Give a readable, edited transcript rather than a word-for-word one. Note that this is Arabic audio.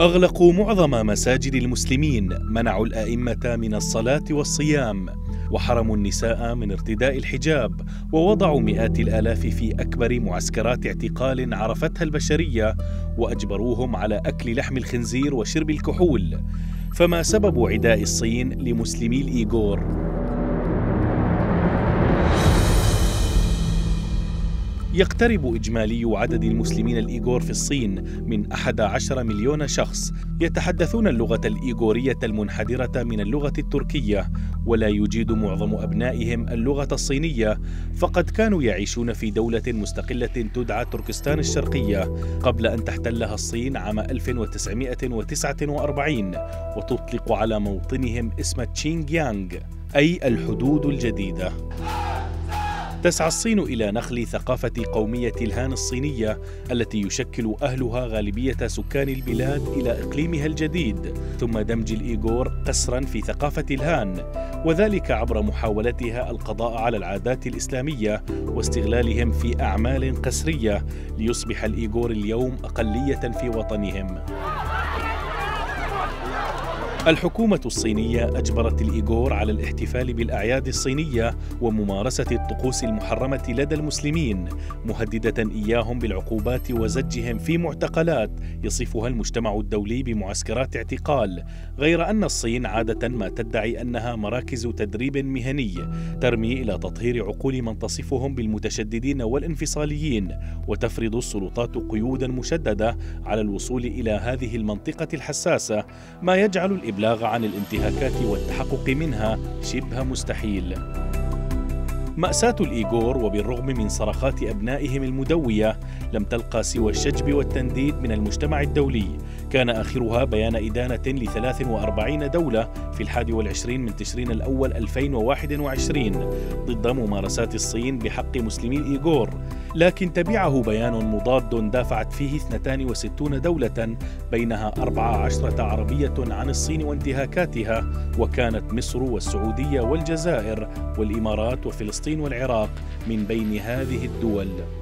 أغلقوا معظم مساجد المسلمين، منعوا الأئمة من الصلاة والصيام، وحرموا النساء من ارتداء الحجاب، ووضعوا مئات الآلاف في أكبر معسكرات اعتقال عرفتها البشرية، وأجبروهم على أكل لحم الخنزير وشرب الكحول. فما سبب عداء الصين لمسلمي الإيغور؟ يقترب إجمالي عدد المسلمين الإيغور في الصين من 11 مليون شخص يتحدثون اللغة الإيغورية المنحدرة من اللغة التركية، ولا يجيد معظم أبنائهم اللغة الصينية، فقد كانوا يعيشون في دولة مستقلة تدعى تركستان الشرقية قبل أن تحتلها الصين عام 1949 وتطلق على موطنهم اسم تشينغيانغ أي الحدود الجديدة. تسعى الصين إلى نقل ثقافة قومية الهان الصينية التي يشكل أهلها غالبية سكان البلاد إلى إقليمها الجديد، ثم دمج الإيغور قسرا في ثقافة الهان، وذلك عبر محاولتها القضاء على العادات الإسلامية واستغلالهم في أعمال قسرية ليصبح الإيغور اليوم أقلية في وطنهم. الحكومة الصينية أجبرت الإيغور على الاحتفال بالأعياد الصينية وممارسة الطقوس المحرمة لدى المسلمين، مهددة إياهم بالعقوبات وزجهم في معتقلات يصفها المجتمع الدولي بمعسكرات اعتقال، غير أن الصين عادة ما تدعي أنها مراكز تدريب مهني ترمي إلى تطهير عقول من تصفهم بالمتشددين والانفصاليين، وتفرض السلطات قيودا مشددة على الوصول إلى هذه المنطقة الحساسة، ما يجعل الإبلاغ عن الانتهاكات والتحقق منها شبه مستحيل. مأساة الإيغور وبالرغم من صرخات أبنائهم المدوية لم تلقى سوى الشجب والتنديد من المجتمع الدولي، كان آخرها بيان إدانة ل43 دولة في 21 من تشرين الأول 2021 ضد ممارسات الصين بحق مسلمي الإيغور، لكن تبعه بيان مضاد دافعت فيه 62 دولة بينها 14 عربية عن الصين وانتهاكاتها، وكانت مصر والسعودية والجزائر والإمارات وفلسطين والعراق من بين هذه الدول.